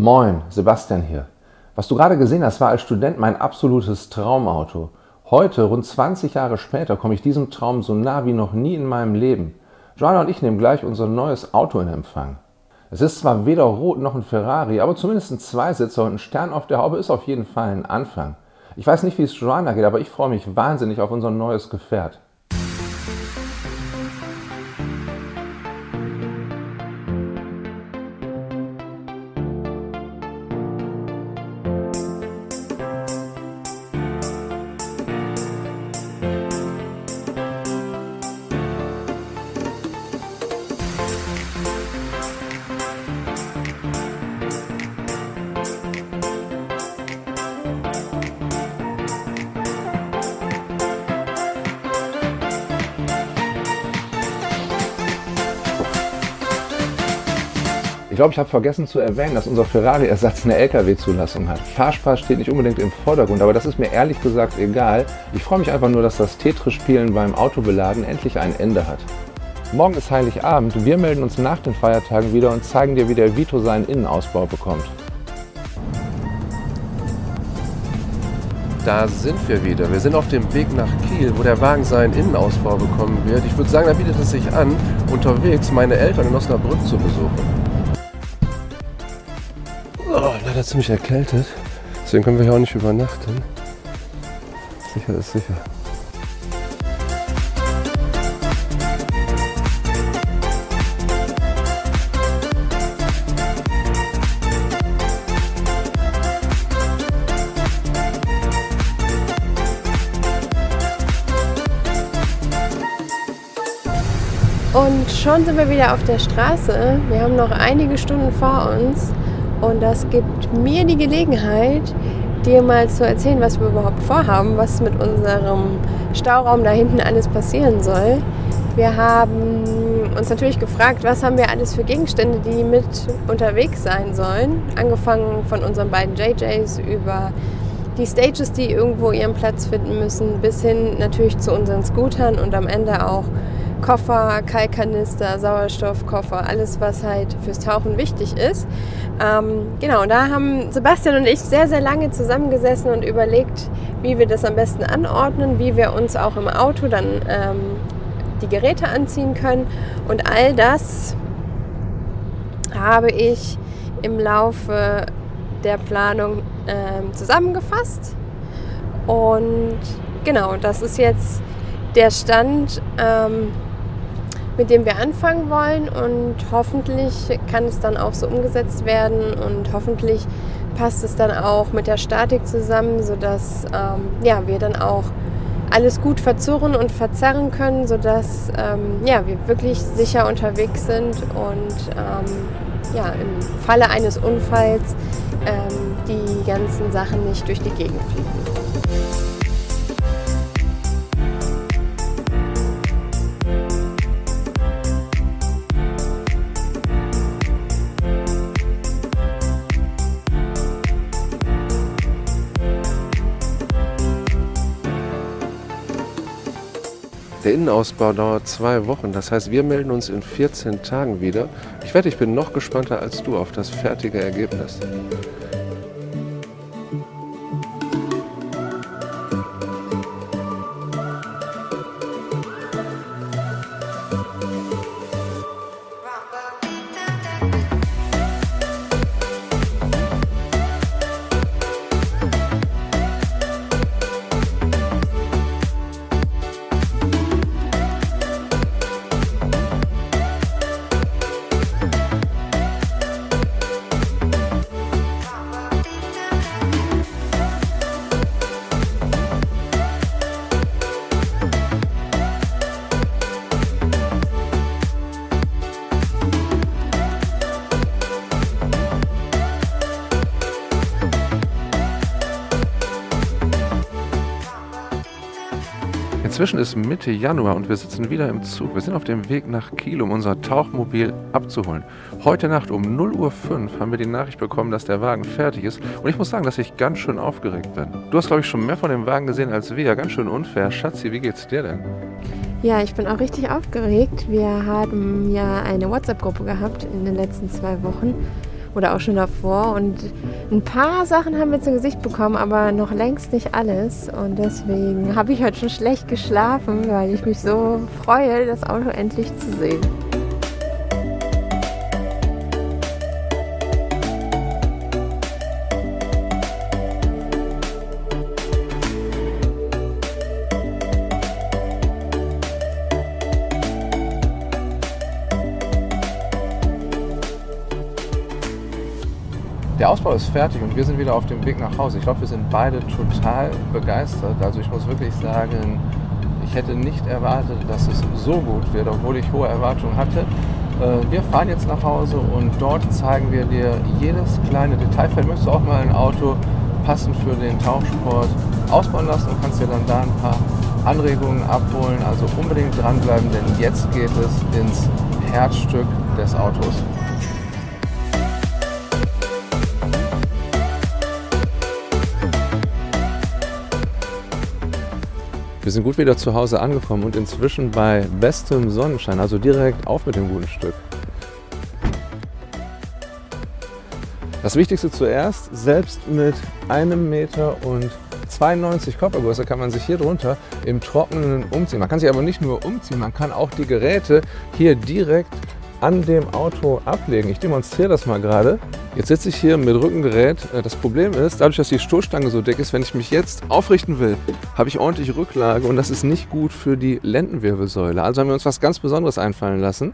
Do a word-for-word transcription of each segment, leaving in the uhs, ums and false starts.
Moin, Sebastian hier. Was du gerade gesehen hast, war als Student mein absolutes Traumauto. Heute, rund zwanzig Jahre später, komme ich diesem Traum so nah wie noch nie in meinem Leben. Joanna und ich nehmen gleich unser neues Auto in Empfang. Es ist zwar weder rot noch ein Ferrari, aber zumindest ein Zweisitzer und ein Stern auf der Haube ist auf jeden Fall ein Anfang. Ich weiß nicht, wie es Joanna geht, aber ich freue mich wahnsinnig auf unser neues Gefährt. Ich glaube, ich habe vergessen zu erwähnen, dass unser Ferrari-Ersatz eine L K W-Zulassung hat. Fahrspaß steht nicht unbedingt im Vordergrund, aber das ist mir ehrlich gesagt egal. Ich freue mich einfach nur, dass das Tetris-Spielen beim Autobeladen endlich ein Ende hat. Morgen ist Heiligabend. Wir melden uns nach den Feiertagen wieder und zeigen dir, wie der Vito seinen Innenausbau bekommt. Da sind wir wieder. Wir sind auf dem Weg nach Kiel, wo der Wagen seinen Innenausbau bekommen wird. Ich würde sagen, da bietet es sich an, unterwegs meine Eltern in Osnabrück zu besuchen. Oh, leider ziemlich erkältet. Deswegen können wir hier auch nicht übernachten. Sicher ist sicher. Und schon sind wir wieder auf der Straße. Wir haben noch einige Stunden vor uns. Und das gibt mir die Gelegenheit, dir mal zu erzählen, was wir überhaupt vorhaben, was mit unserem Stauraum da hinten alles passieren soll. Wir haben uns natürlich gefragt, was haben wir alles für Gegenstände, die mit unterwegs sein sollen. Angefangen von unseren beiden J Js über die Stages, die irgendwo ihren Platz finden müssen, bis hin natürlich zu unseren Scootern und am Ende auch Koffer, Kalkkanister, Sauerstoffkoffer, alles, was halt fürs Tauchen wichtig ist. Ähm, genau, da haben Sebastian und ich sehr, sehr lange zusammengesessen und überlegt, wie wir das am besten anordnen, wie wir uns auch im Auto dann ähm, die Geräte anziehen können. Und all das habe ich im Laufe der Planung ähm, zusammengefasst. Und genau, das ist jetzt der Stand, ähm, mit dem wir anfangen wollen, und hoffentlich kann es dann auch so umgesetzt werden und hoffentlich passt es dann auch mit der Statik zusammen, sodass ähm, ja, wir dann auch alles gut verzurren und verzerren können, sodass ähm, ja, wir wirklich sicher unterwegs sind und ähm, ja, im Falle eines Unfalls ähm, die ganzen Sachen nicht durch die Gegend fliegen. Der Innenausbau dauert zwei Wochen, das heißt, wir melden uns in vierzehn Tagen wieder. Ich wette, ich bin noch gespannter als du auf das fertige Ergebnis. Inzwischen ist Mitte Januar und wir sitzen wieder im Zug. Wir sind auf dem Weg nach Kiel, um unser Tauchmobil abzuholen. Heute Nacht um null Uhr fünf haben wir die Nachricht bekommen, dass der Wagen fertig ist. Und ich muss sagen, dass ich ganz schön aufgeregt bin. Du hast, glaube ich, schon mehr von dem Wagen gesehen als wir. Ganz schön unfair. Schatzi, wie geht's dir denn? Ja, ich bin auch richtig aufgeregt. Wir haben ja eine WhatsApp-Gruppe gehabt in den letzten zwei Wochen. oder auch schon davor. Und ein paar Sachen haben wir zu Gesicht bekommen, aber noch längst nicht alles. Und deswegen habe ich heute schon schlecht geschlafen, weil ich mich so freue, das Auto endlich zu sehen. Der Ausbau ist fertig und wir sind wieder auf dem Weg nach Hause. Ich glaube, wir sind beide total begeistert. Also ich muss wirklich sagen, ich hätte nicht erwartet, dass es so gut wird, obwohl ich hohe Erwartungen hatte. Wir fahren jetzt nach Hause und dort zeigen wir dir jedes kleine Detail. Vielleicht möchtest du auch mal ein Auto passend für den Tauchsport ausbauen lassen und kannst dir dann da ein paar Anregungen abholen. Also unbedingt dranbleiben, denn jetzt geht es ins Herzstück des Autos. Wir sind gut wieder zu Hause angekommen und inzwischen bei bestem Sonnenschein, also direkt auf mit dem guten Stück. Das Wichtigste zuerst, selbst mit einem Meter und zweiundneunzig Körpergröße kann man sich hier drunter im Trockenen umziehen. Man kann sich aber nicht nur umziehen, man kann auch die Geräte hier direkt an dem Auto ablegen. Ich demonstriere das mal gerade. Jetzt sitze ich hier mit Rückengerät. Das Problem ist, dadurch, dass die Stoßstange so dick ist, wenn ich mich jetzt aufrichten will, habe ich ordentlich Rücklage und das ist nicht gut für die Lendenwirbelsäule. Also haben wir uns was ganz Besonderes einfallen lassen.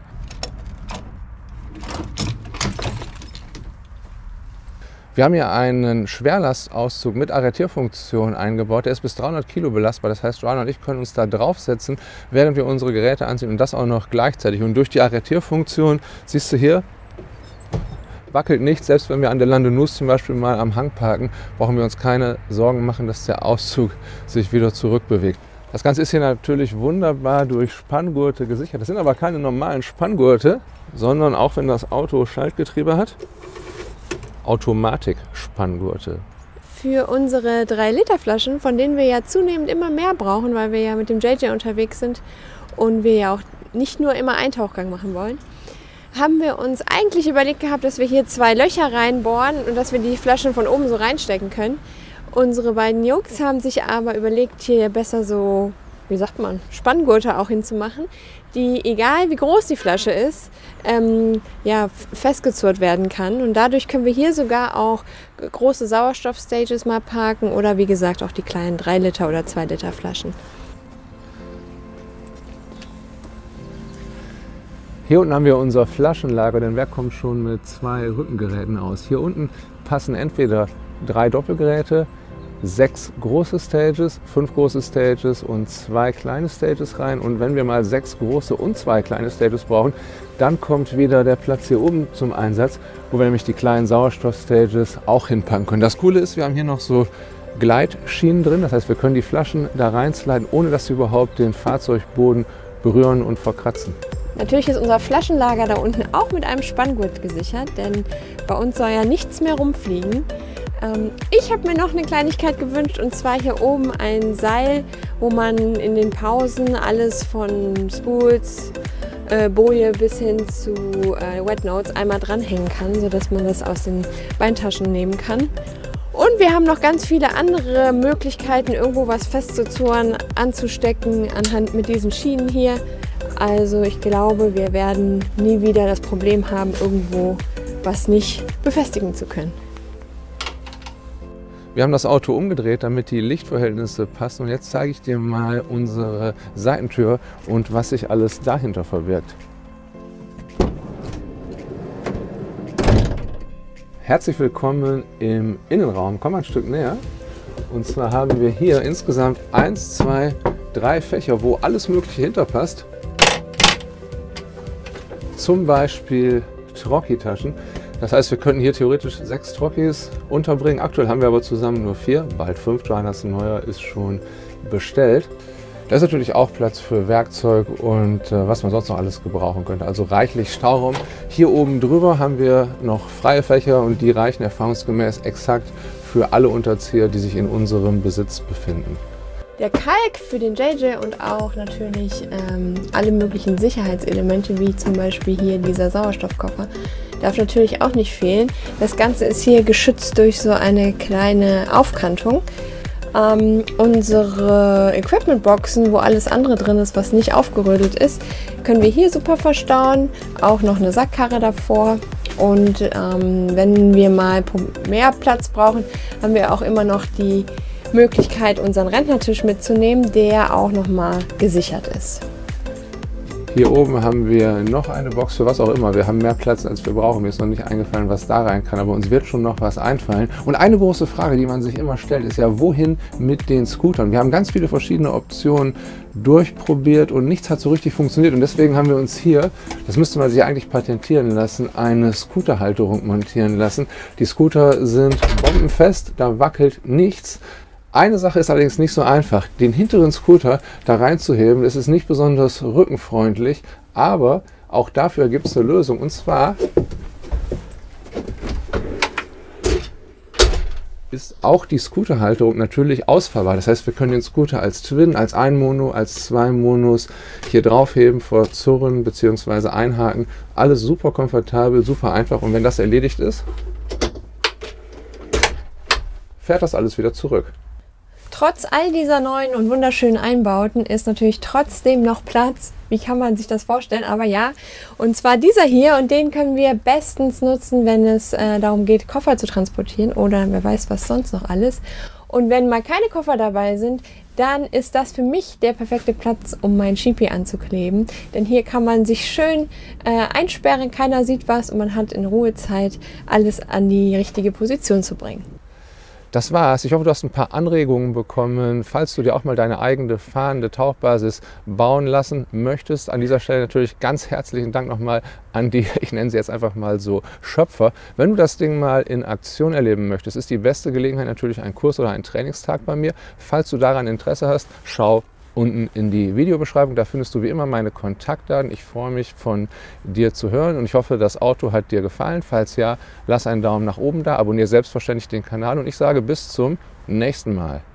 Wir haben hier einen Schwerlastauszug mit Arretierfunktion eingebaut. Der ist bis dreihundert Kilo belastbar. Das heißt, Joanna und ich können uns da draufsetzen, während wir unsere Geräte anziehen und das auch noch gleichzeitig. Und durch die Arretierfunktion, siehst du hier, wackelt nichts. Selbst wenn wir an der Landenus zum Beispiel mal am Hang parken, brauchen wir uns keine Sorgen machen, dass der Auszug sich wieder zurückbewegt. Das Ganze ist hier natürlich wunderbar durch Spanngurte gesichert. Das sind aber keine normalen Spanngurte, sondern auch wenn das Auto Schaltgetriebe hat, Automatik-Spanngurte. Für unsere drei Liter Flaschen, von denen wir ja zunehmend immer mehr brauchen, weil wir ja mit dem J J unterwegs sind und wir ja auch nicht nur immer einen Tauchgang machen wollen, haben wir uns eigentlich überlegt gehabt, dass wir hier zwei Löcher reinbohren und dass wir die Flaschen von oben so reinstecken können. Unsere beiden Jungs haben sich aber überlegt, hier besser so, wie sagt man, Spanngurte auch hinzumachen, die, egal wie groß die Flasche ist, ähm, ja, festgezurrt werden kann. Und dadurch können wir hier sogar auch große Sauerstoffstages mal parken oder wie gesagt auch die kleinen drei Liter oder zwei Liter Flaschen. Hier unten haben wir unser Flaschenlager, denn wer kommt schon mit zwei Rückengeräten aus? Hier unten passen entweder drei Doppelgeräte, sechs große Stages, fünf große Stages und zwei kleine Stages rein. Und wenn wir mal sechs große und zwei kleine Stages brauchen, dann kommt wieder der Platz hier oben zum Einsatz, wo wir nämlich die kleinen Sauerstoffstages auch hinpacken können. Das Coole ist, wir haben hier noch so Gleitschienen drin, das heißt, wir können die Flaschen da reinsliden, ohne dass sie überhaupt den Fahrzeugboden berühren und verkratzen. Natürlich ist unser Flaschenlager da unten auch mit einem Spanngurt gesichert, denn bei uns soll ja nichts mehr rumfliegen. Ich habe mir noch eine Kleinigkeit gewünscht und zwar hier oben ein Seil, wo man in den Pausen alles von Spools, äh, Boje bis hin zu äh, Wet Notes einmal dranhängen kann, sodass man das aus den Beintaschen nehmen kann. Und wir haben noch ganz viele andere Möglichkeiten, irgendwo was festzuzurren, anzustecken anhand mit diesen Schienen hier. Also ich glaube, wir werden nie wieder das Problem haben, irgendwo was nicht befestigen zu können. Wir haben das Auto umgedreht, damit die Lichtverhältnisse passen. Und jetzt zeige ich dir mal unsere Seitentür und was sich alles dahinter verbirgt. Herzlich willkommen im Innenraum. Komm mal ein Stück näher. Und zwar haben wir hier insgesamt eins, zwei, drei Fächer, wo alles Mögliche hinterpasst. Zum Beispiel Trocki-Taschen. Das heißt, wir könnten hier theoretisch sechs Trockis unterbringen. Aktuell haben wir aber zusammen nur vier, bald fünf. Johannas neuer ist schon bestellt. Da ist natürlich auch Platz für Werkzeug und äh, was man sonst noch alles gebrauchen könnte. Also reichlich Stauraum. Hier oben drüber haben wir noch freie Fächer und die reichen erfahrungsgemäß exakt für alle Unterzieher, die sich in unserem Besitz befinden. Der Kalk für den J J und auch natürlich ähm, alle möglichen Sicherheitselemente, wie zum Beispiel hier dieser Sauerstoffkoffer, darf natürlich auch nicht fehlen. Das Ganze ist hier geschützt durch so eine kleine Aufkantung. Ähm, unsere Equipment-Boxen, wo alles andere drin ist, was nicht aufgerödelt ist, können wir hier super verstauen. Auch noch eine Sackkarre davor. Und ähm, wenn wir mal mehr Platz brauchen, haben wir auch immer noch die Möglichkeit, unseren Rentnertisch mitzunehmen, der auch nochmal gesichert ist. Hier oben haben wir noch eine Box für was auch immer. Wir haben mehr Platz, als wir brauchen. Mir ist noch nicht eingefallen, was da rein kann, aber uns wird schon noch was einfallen. Und eine große Frage, die man sich immer stellt, ist ja, wohin mit den Scootern? Wir haben ganz viele verschiedene Optionen durchprobiert und nichts hat so richtig funktioniert. Und deswegen haben wir uns hier, das müsste man sich eigentlich patentieren lassen, eine Scooterhalterung montieren lassen. Die Scooter sind bombenfest, da wackelt nichts. Eine Sache ist allerdings nicht so einfach, den hinteren Scooter da reinzuheben. Das ist nicht besonders rückenfreundlich, aber auch dafür gibt es eine Lösung. Und zwar ist auch die Scooterhalterung natürlich ausfahrbar. Das heißt, wir können den Scooter als Twin, als ein Mono, als zwei Monos hier draufheben, verzurren bzw. einhaken. Alles super komfortabel, super einfach. Und wenn das erledigt ist, fährt das alles wieder zurück. Trotz all dieser neuen und wunderschönen Einbauten ist natürlich trotzdem noch Platz. Wie kann man sich das vorstellen? Aber ja, und zwar dieser hier, und den können wir bestens nutzen, wenn es äh, darum geht, Koffer zu transportieren oder wer weiß was sonst noch alles. Und wenn mal keine Koffer dabei sind, dann ist das für mich der perfekte Platz, um mein Schipi anzukleben. Denn hier kann man sich schön äh, einsperren, keiner sieht was und man hat in Ruhe Zeit, alles an die richtige Position zu bringen. Das war's. Ich hoffe, du hast ein paar Anregungen bekommen, falls du dir auch mal deine eigene fahrende Tauchbasis bauen lassen möchtest. An dieser Stelle natürlich ganz herzlichen Dank nochmal an die, ich nenne sie jetzt einfach mal so, Schöpfer. Wenn du das Ding mal in Aktion erleben möchtest, ist die beste Gelegenheit natürlich ein Kurs oder ein Trainingstag bei mir. Falls du daran Interesse hast, schau unten in die Videobeschreibung, da findest du wie immer meine Kontaktdaten. Ich freue mich, von dir zu hören und ich hoffe, das Auto hat dir gefallen. Falls ja, lass einen Daumen nach oben da, abonniere selbstverständlich den Kanal und ich sage bis zum nächsten Mal.